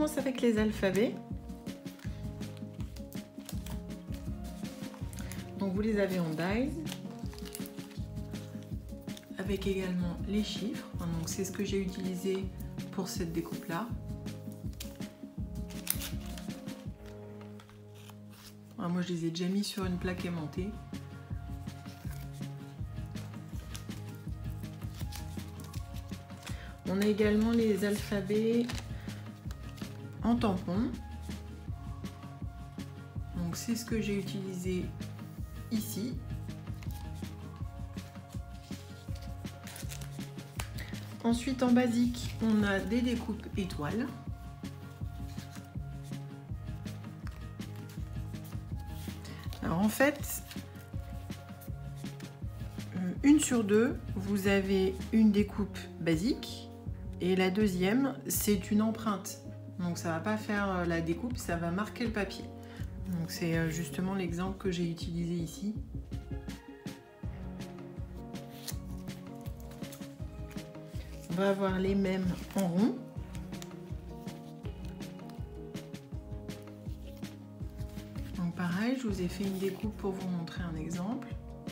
commence avec les alphabets. Donc vous les avez en dies, avec également les chiffres. Donc c'est ce que j'ai utilisé pour cette découpe là. Alors, moi je les ai déjà mis sur une plaque aimantée. On a également les alphabets en tampon. Donc c'est ce que j'ai utilisé ici. Ensuite en basique, on a des découpes étoiles. Alors en fait, une sur deux, vous avez une découpe basique et la deuxième, c'est une empreinte. Donc ça va pas faire la découpe, ça va marquer le papier. Donc c'est justement l'exemple que j'ai utilisé ici. On va avoir les mêmes en rond. Donc pareil, je vous ai fait une découpe pour vous montrer un exemple.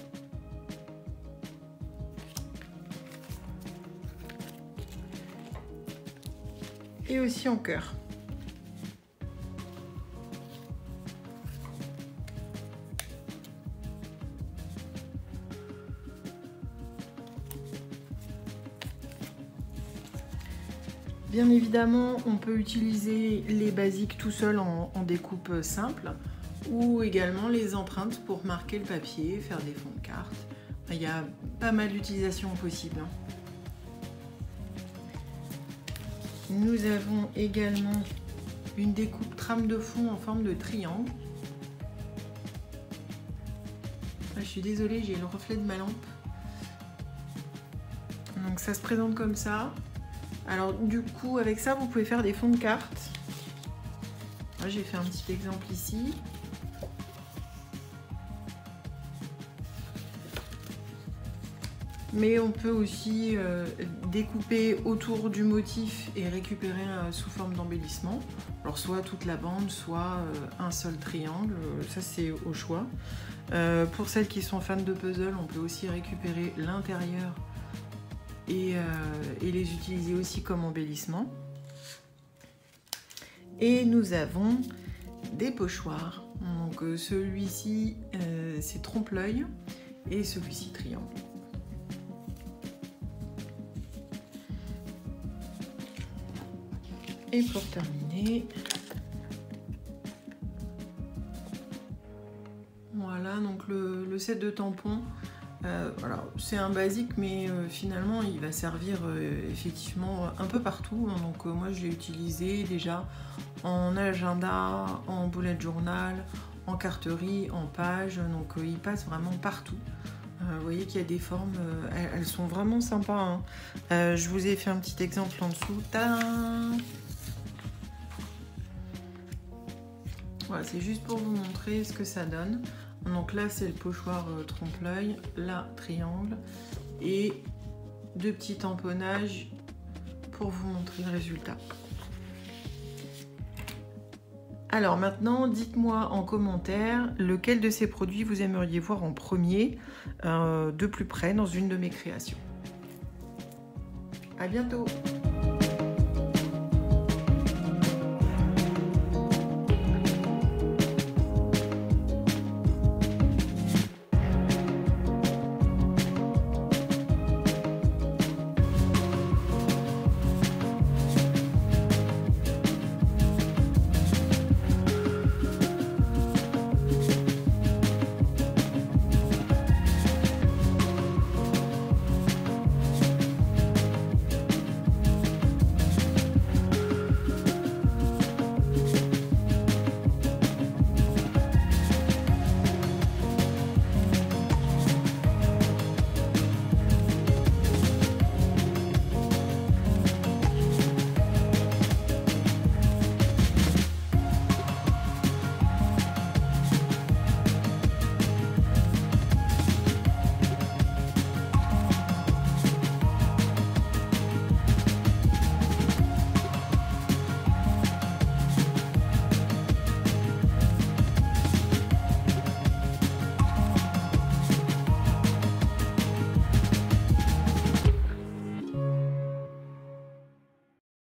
Et aussi en cœur. Bien évidemment, on peut utiliser les basiques tout seul en découpe simple ou également les empreintes pour marquer le papier, faire des fonds de carte. Il y a pas mal d'utilisations possibles. Nous avons également une découpe trame de fond en forme de triangle. Je suis désolée, j'ai le reflet de ma lampe. Donc ça se présente comme ça. Alors du coup, avec ça, vous pouvez faire des fonds de carte. J'ai fait un petit exemple ici. Mais on peut aussi découper autour du motif et récupérer sous forme d'embellissement. Alors soit toute la bande, soit un seul triangle, ça c'est au choix. Pour celles qui sont fans de puzzle, on peut aussi récupérer l'intérieur et les utiliser aussi comme embellissement. Et nous avons des pochoirs. Donc celui-ci c'est trompe-l'œil et celui-ci triangle. Et pour terminer, voilà donc le set de tampons. Voilà, c'est un basique, mais finalement il va servir effectivement un peu partout. Donc moi je l'ai utilisé déjà en agenda, en bullet journal, en carterie, en page. Donc il passe vraiment partout. Vous voyez qu'il y a des formes, elles sont vraiment sympas. Hein. Je vous ai fait un petit exemple en dessous. Tadam! Voilà, c'est juste pour vous montrer ce que ça donne. Donc là, c'est le pochoir trompe-l'œil, là, triangle, et deux petits tamponnages pour vous montrer le résultat. Alors maintenant, dites-moi en commentaire lequel de ces produits vous aimeriez voir en premier, de plus près, dans une de mes créations. À bientôt!